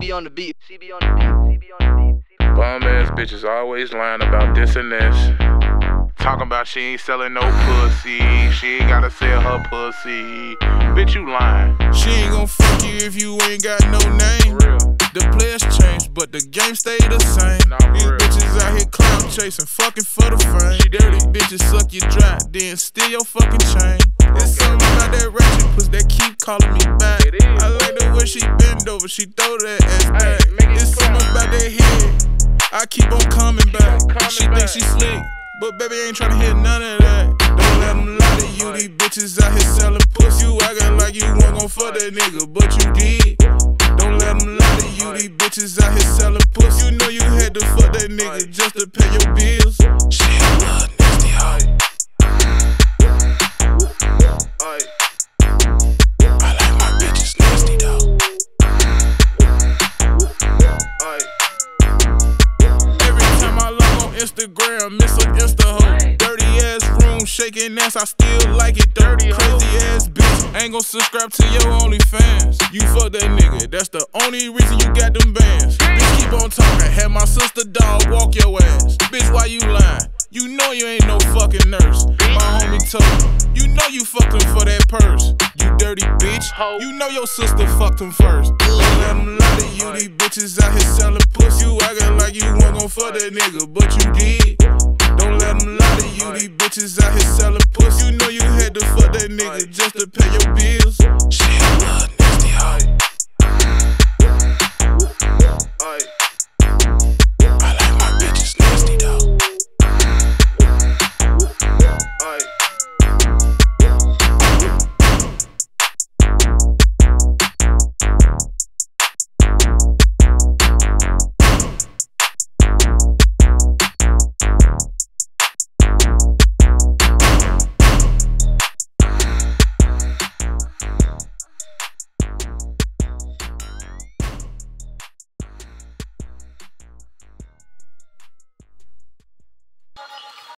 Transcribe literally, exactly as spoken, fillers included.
B on the beat, C B on the beat, C B on the beat. Bum ass bitches always lying about this and this. Talking about she ain't selling no pussy, she ain't gotta sell her pussy. Bitch, you lying. She ain't gon' fuck you if you ain't got no name. For real. The players change, but the game stay the same. Nah, for These real. bitches out here clout chasing, fucking for the fame. She dirty. Bitches suck you dry, then steal your fucking chain. It's something about that ratchet puss that keep calling me back. It is. I like the way she bend over, she throw that ass back. Hey, make it It's clap. something about that head, I keep on coming back. on coming She back. think she slick, but baby ain't tryna hear none of that. Don't let them lie to you, these bitches out here selling pussy. You acting like you wasn't gon' fuck that nigga, but you did. Don't let them lie to you, these bitches out here selling pussy. You know you had to fuck that nigga just to pay your bills. She a little nasty hoe. I like my bitches nasty though. Every time I log on Instagram, miss a Insta hoe. Dirty ass room, shaking ass, I still like it though. Crazy ass bitch, ain't gon' subscribe to your OnlyFans. You fuck that nigga, that's the only reason you got them bands. Bitch, keep on talking, had my sister dog walk your ass. Bitch, why you lying? You know you ain't no fucking nurse. My homie told me, you know you fucked him for that purse. You dirty bitch, you know your sister fucked him first. Don't let them lie to you, these bitches out here selling pussy. You acting like you wasn't gon' fuck that nigga, but you did. Don't let them lie to you, these bitches out here selling pussy. You know you had to fuck that nigga just to pay your bills. She a little